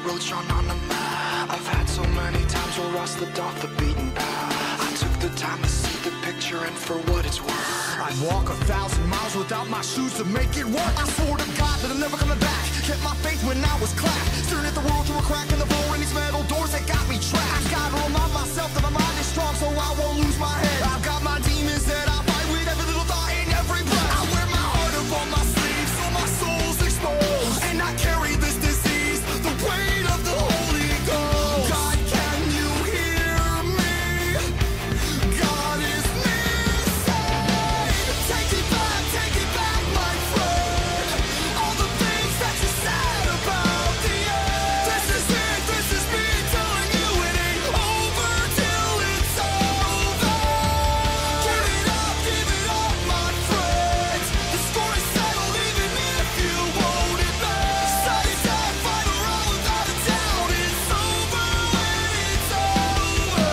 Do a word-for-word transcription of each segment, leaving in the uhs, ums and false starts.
road drawn on a map. I've had so many times where I slipped off the beaten path. I took the time to see the picture, and for what it's worth, I'd walk a thousand miles without my shoes to make it work. I swore to God that I'm never coming back. Kept my faith when I was clapped. Staring at the world through a crack in the floor and these metal doors that got me trapped. I gotta remind myself that my mind is strong, so I won't lose my head. I've got my demons that I fight with every little thought and every breath. I wear my heart up on my sleeve, so my soul's exposed, and I carry this disease, the weight of the Holy Ghost. God, can you hear me? God is missing. Take it back, take it back, my friend. All the things that you said about the end. This is it, this is me telling you it ain't over till it's over. Give it up, give it up, my friends. The score is settled even if you won't admit. Sudden death, final round without a doubt. It's over when it's over.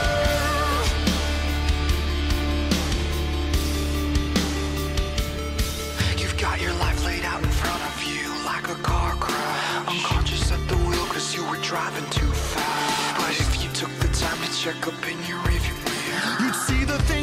you've got your life laid out in front of you like a car crash. Unconscious at the wheel cause you were driving too fast. But if you took the time to check up in your rearview mirror, You'd see the things